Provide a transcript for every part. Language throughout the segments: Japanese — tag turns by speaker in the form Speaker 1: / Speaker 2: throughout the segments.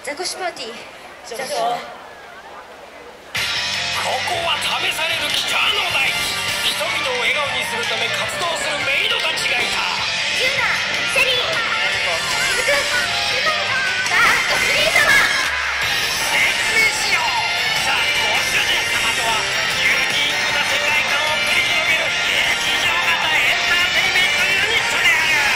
Speaker 1: ザコシパーティー序章。ここ
Speaker 2: は試される北の大地。人々を笑顔にするため活動するメイドたちがいた。
Speaker 1: ユーナ、シェリー、しずく、さあご主人様、
Speaker 2: 説明しよう。さあご主人様とはユニークな世界観を繰り広げる劇場型エンターテインメントユニットである。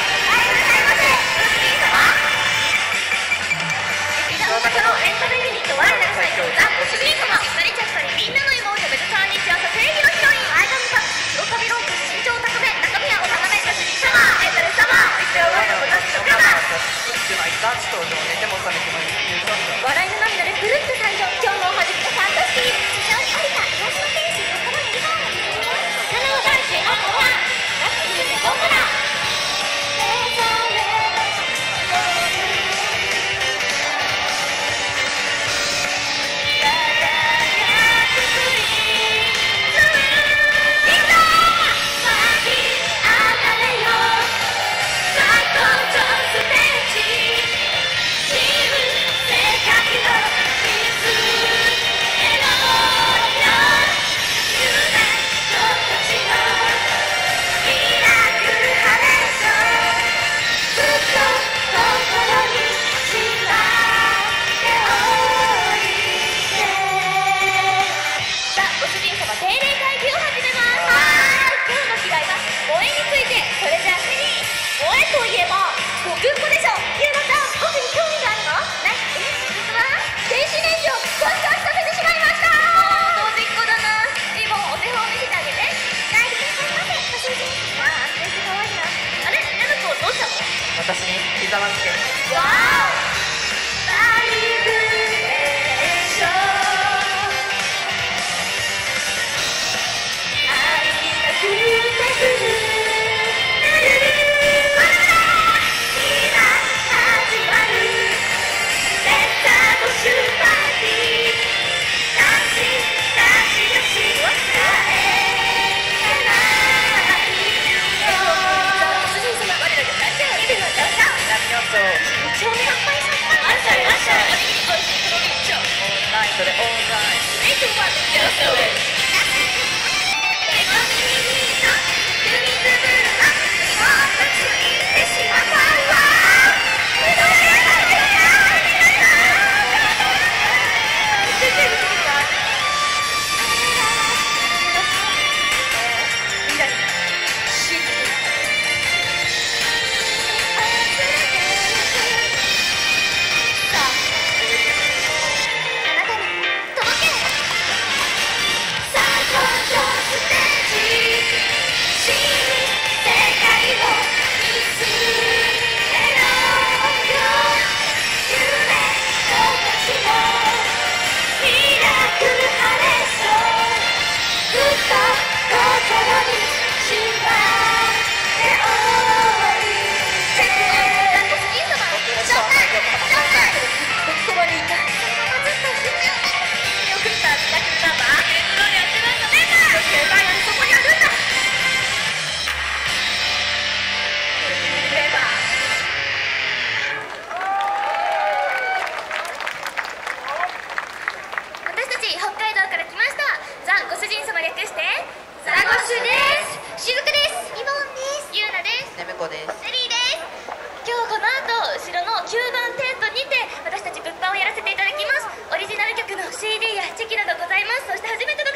Speaker 1: 劇場型のエンタメユニット我らが最強ザ・ご主人様。二人ちゃったりみんなの妹ベルターに幸せ正義のヒロインアイドルサ黒髪ロング身長高め中身はお高めご主人様エンドレス様一応我の私の方笑いの涙で狂って誕生。今日も初めてファンタスティー地上に降りた癒しの天使この右側の右側七の男子の子はラッキーでどこだ
Speaker 3: 私にひざまずけ。
Speaker 1: わーバイブレーション愛が降ってくる今始まるレッツゴシュパーティーダンシダンシダンシ帰れないよご主人様我らが大事な日々のどうぞ2丁目がパイさんあっしゃいあっしゃいおにぎりおいしいこの一丁オーナイトでオーナイトメイクワンでジャストウェイレモンミーのクミズブーのもっとついてしまったわ私たち物販をやらせていただきます。オリジナル曲の CD やチェキなどございます。そして初めての